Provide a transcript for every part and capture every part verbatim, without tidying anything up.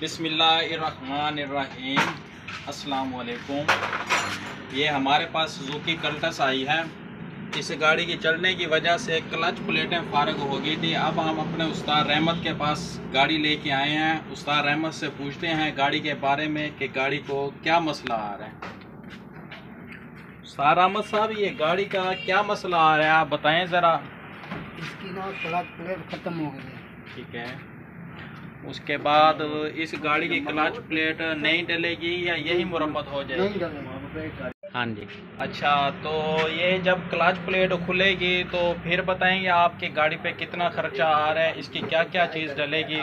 बिस्मिल्लाहिर्रहमानिर्रहीम। अस्सलाम वालेकुम। ये हमारे पास सुजुकी कल्टस आई है। इस गाड़ी की चलने की वजह से क्लच प्लेटें फारग हो गई थी। अब हम अपने उस्ताद रहमत के पास गाड़ी लेके आए हैं। उस्ताद रहमत से पूछते हैं गाड़ी के बारे में कि गाड़ी को क्या मसला आ रहा है। उस्ताद रहमत साहब, ये गाड़ी का क्या मसला आ रहा है, आप बताएं ज़रा। इसकी ना क्लच प्लेट ख़त्म हो गई है। ठीक है, उसके बाद इस गाड़ी की क्लच प्लेट नहीं डलेगी या यही मुरम्मत हो जाएगी? हाँ जी। अच्छा, तो ये जब क्लच प्लेट खुलेगी तो फिर बताएंगे आपकी गाड़ी पे कितना खर्चा आ रहा है, इसकी क्या क्या चीज़ डलेगी।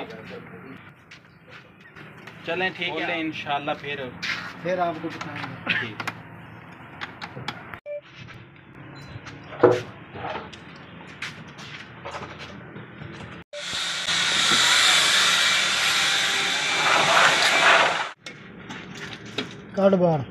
चलें ठीक है, इंशाल्लाह फिर फिर आपको बताएंगे। ठीक है। कार्ड बार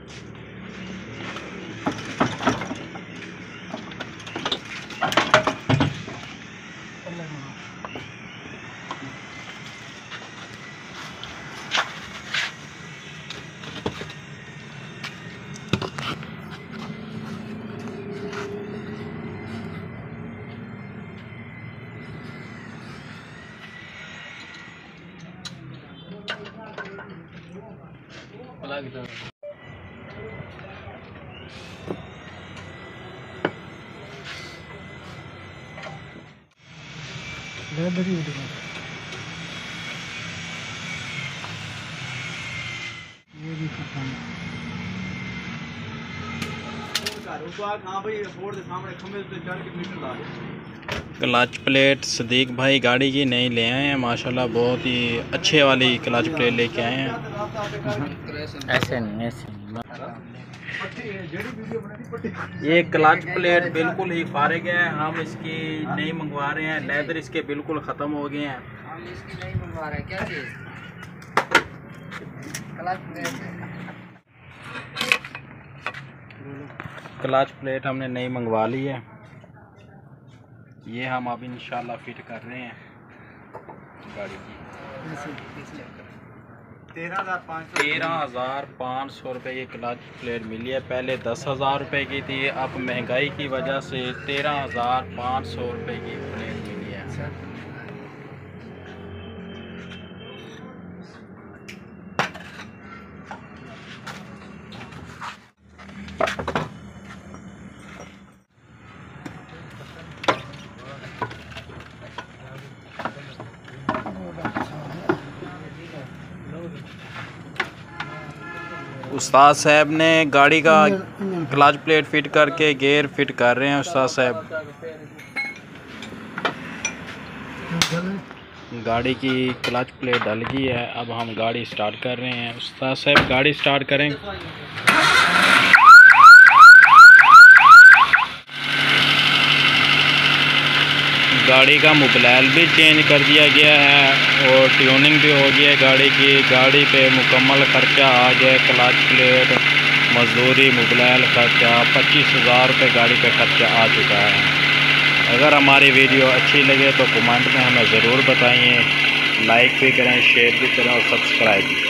लेदर ही उठेगा। ये भी खत्म। क्लच प्लेट सदीक भाई गाड़ी की नई ले आए हैं, माशाल्लाह बहुत ही अच्छे वाली क्लच प्लेट लेके आए हैं। ऐसे नहीं ऐसे नहीं। ये क्लच प्लेट बिल्कुल ही फारिग है, हम इसकी नई मंगवा रहे हैं। लेदर इसके बिल्कुल ख़त्म हो गए हैं। हम इसकी नहीं मंगवा रहे हैं। क्या चीज़? Clutch plate. क्लच प्लेट हमने नई मंगवा ली है। ये हम अब इंशाल्लाह फिट कर रहे हैं गाड़ी की। तेरह हज़ार पाँच सौ रुपये की क्लच प्लेट मिली है। पहले दस हज़ार रुपये की थी, अब महंगाई की वजह से तेरह हज़ार पाँच सौ रुपये की प्लेट मिली है। उस्ताद साहब ने गाड़ी का क्लच प्लेट फिट करके गेयर फिट कर रहे हैं। उस्ताद साहब गाड़ी की क्लच प्लेट डल गई है, अब हम गाड़ी स्टार्ट कर रहे हैं। उस्ताद साहब गाड़ी स्टार्ट करें। गाड़ी का मोबाइल भी चेंज कर दिया गया है और ट्यूनिंग भी हो गई है गाड़ी की। गाड़ी पे मुकम्मल खर्चा आ गया, क्लच प्लेट, मजदूरी, मोबाइल खर्चा, पच्चीस हज़ार रुपये गाड़ी पे खर्चा आ चुका है। अगर हमारी वीडियो अच्छी लगे तो कमेंट में हमें ज़रूर बताइए, लाइक भी करें, शेयर भी करें और सब्सक्राइब भी करें।